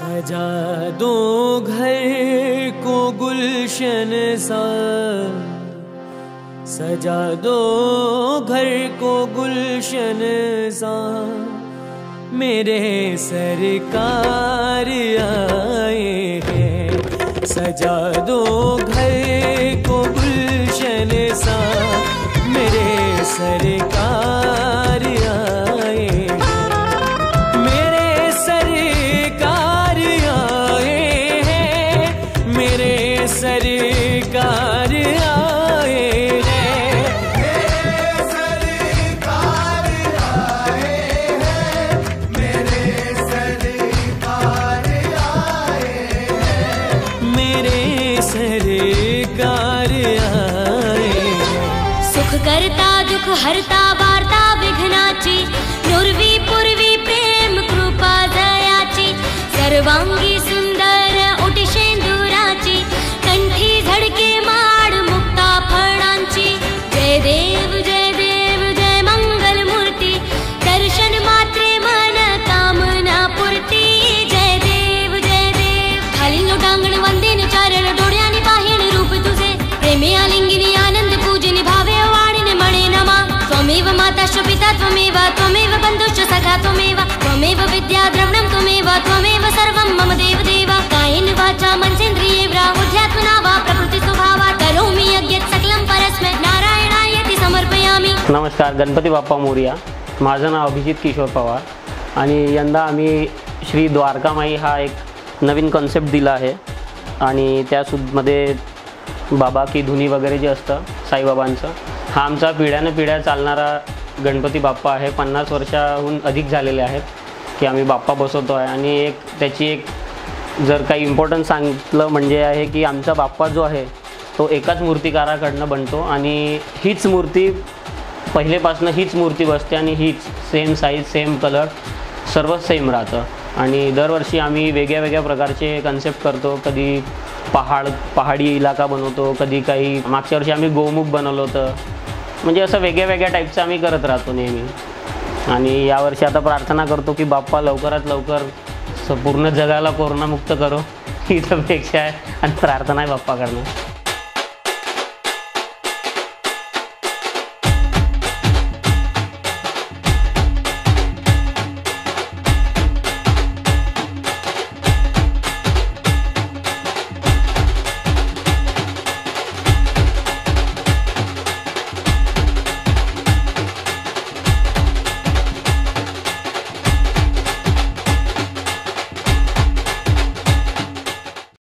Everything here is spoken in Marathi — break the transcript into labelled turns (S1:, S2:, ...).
S1: सजा दो घर को गुलशन सा, सजा दो घर को गुलशन सा, मेरे सरकार आए हैं। सजा दो घर को गुलशन सा, मेरे सरकार आए हैं। मेरे सरकार आए हैं, मेरे सरकार आए हैं।
S2: मेरे सरकार आए हैं, मेरे सरकार आए हैं,
S1: मेरे सरकार आए हैं।
S3: सुख करता दुख हरता वार्ता विघ्नाची, नुरवी पूर्वी प्रेम कृपा दयाची, सर्वांगी सुंदर उटी शेंदुराची, कंठी झडके माड मुक्ता फळांची। जय देव जय मंगल मूर्ती, दर्शन मात्रे मन कामना पूर्ती। जय देव खाली लोटांगण वंदेन चारण डोळ्याने पाहिण रूप तुझे, प्रेमे आलिंगिनी आनंद पूजनी भावे वाणीने मणे नमा। त्वमेव माता पिता त्वमेव, त्वमेव बंधुश्च सखा त्वमेव, त्वमेव विद्या द्रवणं त्वमेव, त्वमेव सर्वं मम देव देव। कायेन वाचा मनसेन्द्रियेर्वा बुद्ध्यात्मना वा प्रकृती स्वभावात् करोमि यज्ञ सकलं परस्मै नारायणायति समर्पयामि।
S4: नमस्कार, गणपती बाप्पा मोरया। माझं नाव अभिजित किशोर पवार आणि यंदा आम्ही श्री द्वारकामाई हा एक नवीन कॉन्सेप्ट दिला आहे आणि त्यामध्ये बाबा की धुनी वगैरे जे असतं साईबाबांचं, हा आमचा पिढ्यानपिढ्या चालणारा गणपती बाप्पा आहे। 50 वर्षाहून अधिक झालेले आहेत की आम्ही बाप्पा बसवतो आहे आणि त्याची एक जर काही इम्पॉर्टन्स सांगितलं म्हणजे आहे की आमचा बाप्पा जो आहे तो एकाच मूर्तिकाराकडनं बनतो आणि हीच मूर्ती पहिलेपासून हीच मूर्ती बसते आणि हीच सेम साईज सेम कलर सर्व सेम राहतं। आणि दरवर्षी आम्ही वेगळ्या प्रकारचे कन्सेप्ट करतो। कधी पहाडी इलाका बनवतो, कधी काही मागच्या वर्षी आम्ही गोमुख बनवलं होतं। म्हणजे असं वेगळ्या टाईपचं आम्ही करत राहतो नेहमी। आणि यावर्षी आता प्रार्थना करतो की बाप्पा लवकरात लवकर पूर्ण जगाला कोरोनामुक्त करो, हीच अपेक्षा आहे आणि प्रार्थना आहे बाप्पाकडनं।